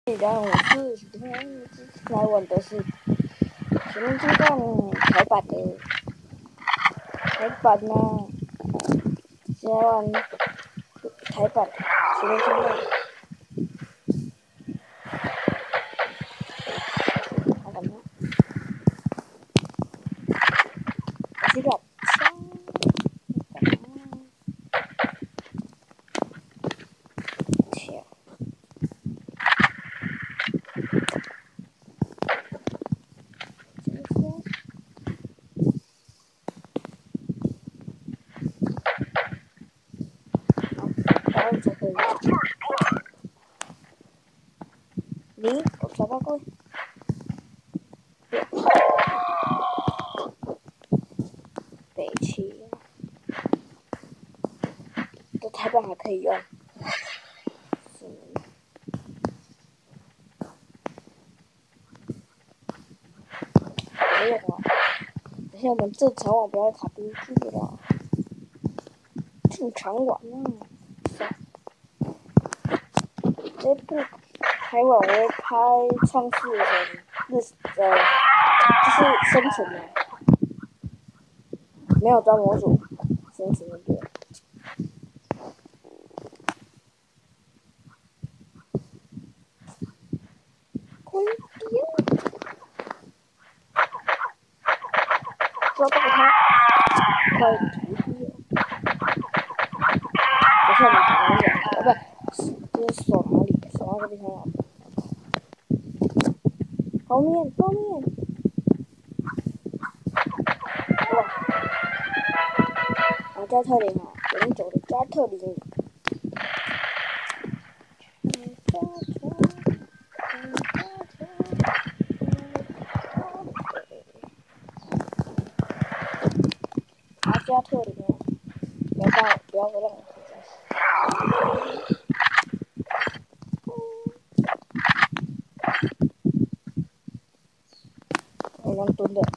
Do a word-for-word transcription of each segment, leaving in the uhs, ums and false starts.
然后我是今天来玩的是全民冲撞台版的台版呢，先来玩台版全民冲撞。好玩吗？我去找枪。跳。然后才可以。零，我找到过。北七。这台版还可以用。没有啊。等下我们正常玩不要卡进去了。正常玩啊。这部台湾我会拍创世神日呃，就是生存的，没有专模组，生存的对。快点！抓到他！快徒弟了！这是我们台湾的，呃不，这是手哪里？手那个地方。后面，后面！哇！啊，加特林啊，永久的加特林。啊，加特林啊！不要让，不要让我回家。我用蹲的。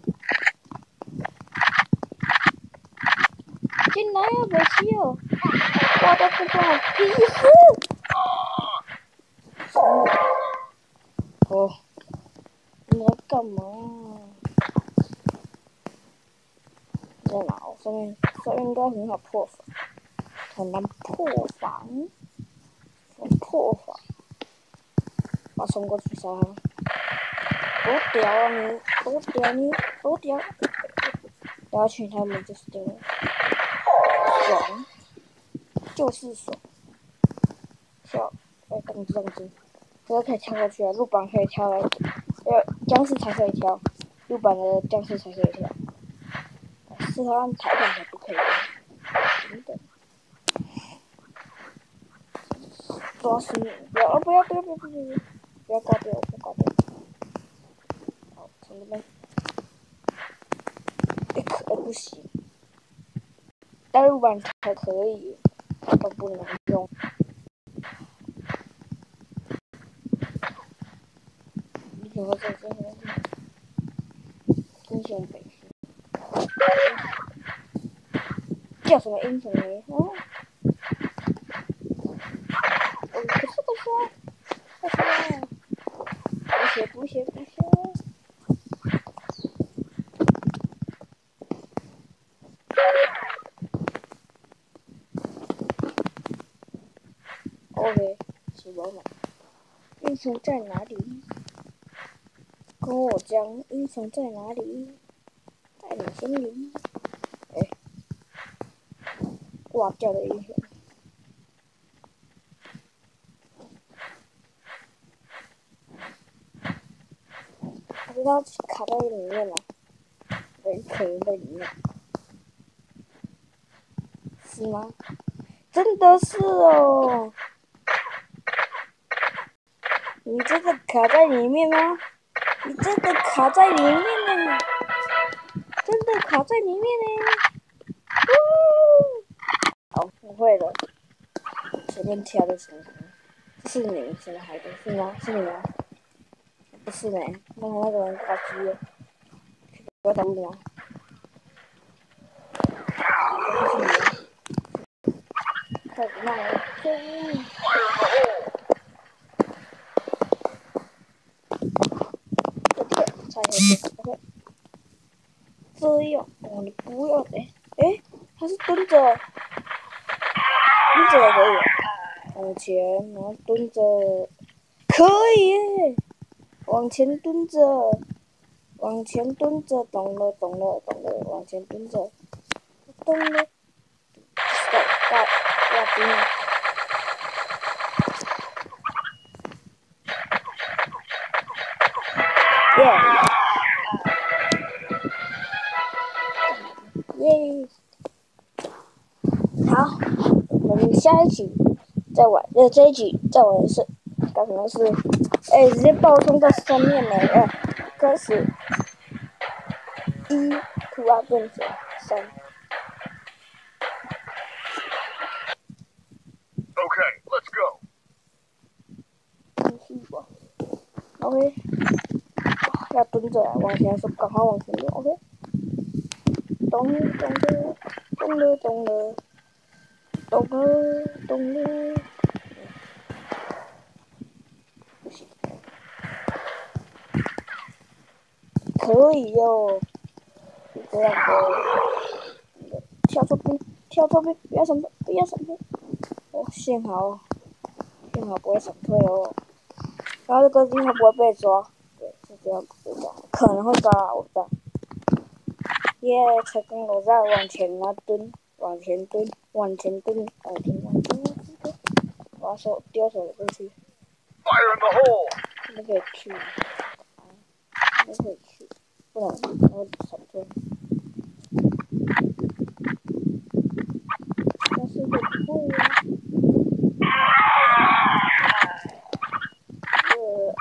进来啊，北七哦！我的不关我屁事！哦，你在干嘛？在哪？我上面上面应该很好破防，很难破防，很破防。我冲过去杀他！多屌啊你！多屌你！多屌！然后群他们就是这样，爽，就是爽。跳，哎，动子动子，这个可以跳过去啊，路板可以跳来，要僵尸才可以跳，路板的僵尸才可以跳。适合按台版才不可以。等等。抓死你！不要！不要！不要！不要！不要！不要挂掉！不要挂掉！好，从这边。哎可哎不行，但路板才可以，台版不能用。你怎么这这这？英雄北区。叫什么英雄呢？哦。可是可是，可是，补血补血补血。OK， 是我们。英雄在哪里？跟我讲，英雄在哪里？在你心里。哎、欸，挂掉的英雄。我知道卡在里面了，人可能在里面。是吗？真的是哦。你真的卡在里面吗？你真的卡在里面呢！真的卡在里面呢！好，我会了。前面跳的什么？是你谁来的？是吗？是你吗？不是呢，那那个人挂机了。不要打我吗？不是你吗？快点让我冲！ OK，这样，哦，你不要，哎哎，他是蹲着，蹲着也可以，往前，然后蹲着，可以耶，往前蹲着，往前蹲着，懂了懂了懂了，往前蹲着，懂了。Stop, stop, stop doing. Yeah. Yay. 好，我们下一局再玩，呃，这一局再玩一次。刚刚是，哎，直接爆冲到上面了，哎，开始一突然变成三。 Okay, let's go. OK， 要蹲着往前说，赶快往前走。OK， 咚咚的，咚了咚了，咚了咚了。不行，可以哟，就这样的。跳错边，跳错边，不要闪退，不要闪退。哦，幸好，幸好不会闪退哦。然后这个地方不会被抓，对，是这样不会抓，可能会抓我在。耶，成功了！我再往前啊蹲，往前蹲，往前蹲，往前往前蹲。我要手丢手过去。 Fire in the hole. 那可以去，那可以去，不然它会闪退。但是会不会啊？呃。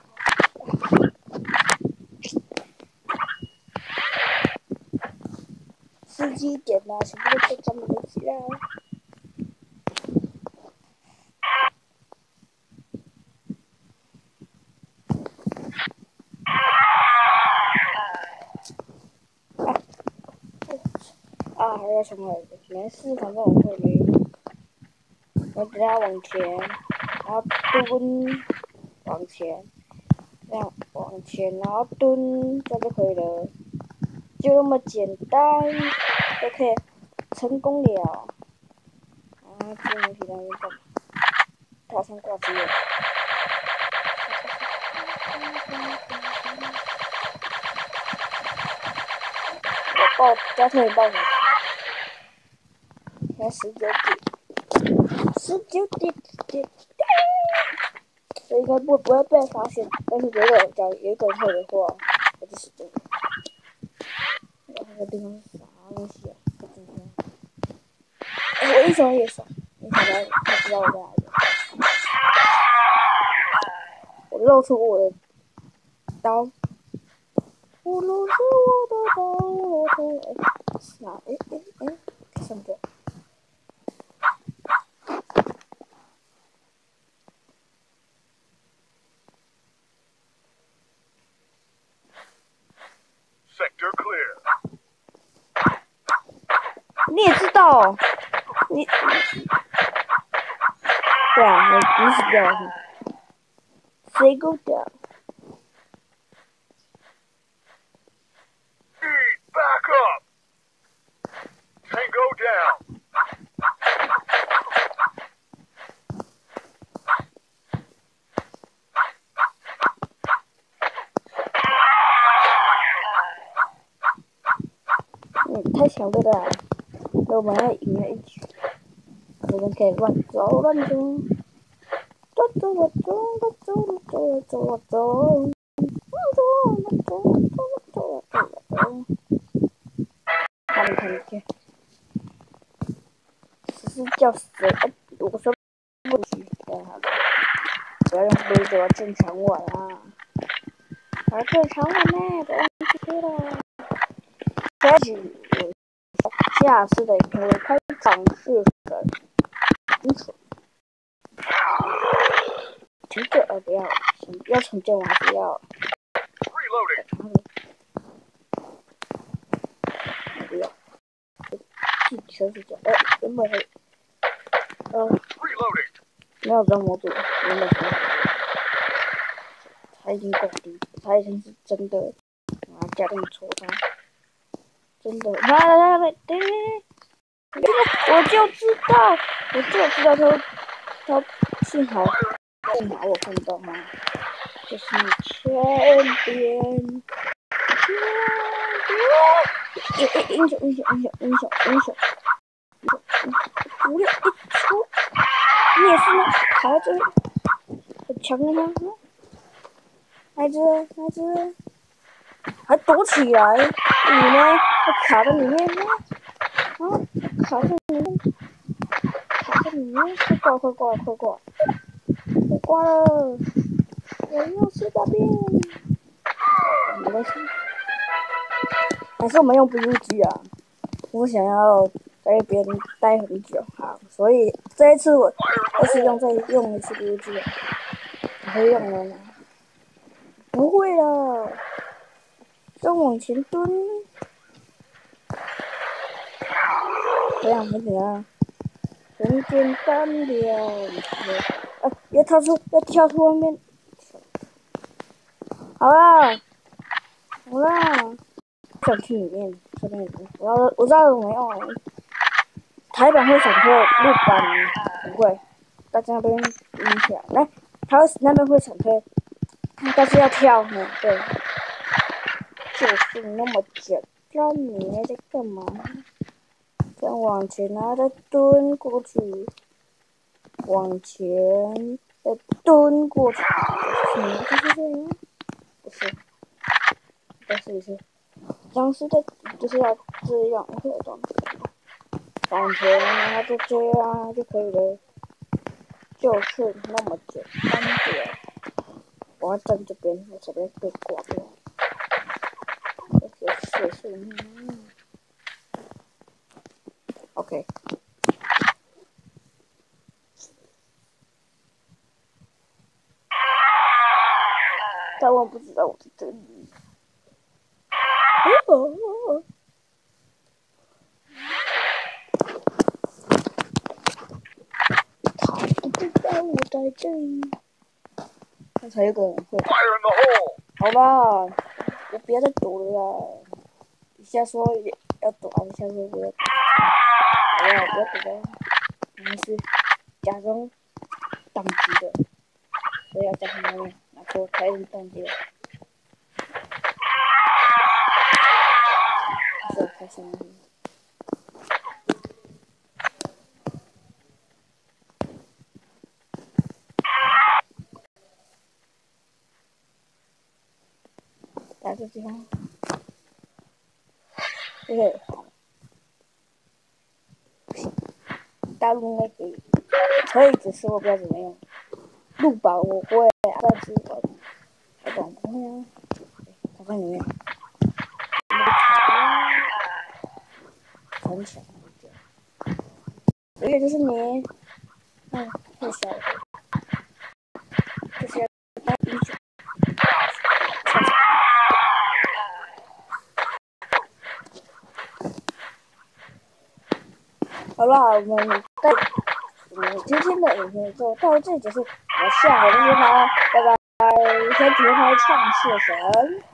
司机点啊，全部都专门的起来。啊，还要什么？没事，反正我会晕。我只要往前，然后蹲，往前，这样往前，然后蹲，这就可以了。就那么简单，OK， 成功了。啊，这游戏在那边干嘛？塔上挂机了。我报加特别报上去。现在十九点，十九点点，这应该不不会被发现。但是如果假如有一个人会的话，我就死定了。然后那个地方是啥东西啊？不知道。我一手也手，你想到他知道我在哪里？我露出我的刀，我露出我的刀，我露出哎啥？哎哎哎，什么？ Sector clear. 你也知道，你对啊，你你死掉了，谁够掉？ Speed, back up. Tango down. 嗯，太强了啦！我们要赢了一局，我们可以乱走乱走，走走我走，走走走走走我走，走走我走，走走走我走。看你看你看，只是叫谁？哎，我说不许，对好的，不要用规则正常玩啊！玩正常玩呢，不要去了。下局。下次的影片会开场是很清楚。停止，呃，不要，要重建我还是要。 Reloading. 不要，自己先去讲。哎，原本是，呃， Reloading. 没有跟模组原本很好，他已经够低，他已经是真的，啊， 假定戳他，真的，来来来来，对，我就知道，我就知道他他幸好幸好我看到他，就是前边。英英英雄英雄英雄英雄英雄，五六一出，你也是吗？卡在这里，很强的吗？孩子孩子，还躲起来，你呢？还卡在里面呢？啊，卡在里面，卡在里面，快挂快挂快挂，快挂了！我要吃大便，没关系。还是我们用 B U G 啊？我想要在别人待很久，好，所以这一次我还是用再用一次 B U G 啊。你会用了吗？不会了，再往前蹲，这样很怎样？很简单的，啊，要跳出，要跳出外面。好啦，好啦。想去里面，这边我要我知道我要台板会闪退，路板不会，大家那边听起来，来，台那边会闪退，但是要跳呢，对，就是那么简单，你在干嘛？这样往前，然后再蹲过去，往前，再蹲过去，是就是这样，不是，再试一次。僵尸的就是要这样，会有这样往前，然后就这样就可以了，就是那么简单点。我要站这边，我这边被挂掉，这些事情。OK， 但我不知道我在这里。哦哦哦他不知道我在这里。刚才有个人会。 Fire in the hole! 好吧，我别再躲了啦。一下说要躲，一下说不要躲。不要不要躲了，没事，假装宕机的，所以要在他那边，然后才能宕机。是开心的。来这地方，这个好，大陆应该可以，可以，只是我不知道怎么用。路宝我会，但是我我懂不会啊。它在里面，很巧，这个就是你，嗯，太小了，就是要当英雄。好了，我们在我们今天的影片就到这里结束，我下回再见啦，拜拜，先体会唱《射神》。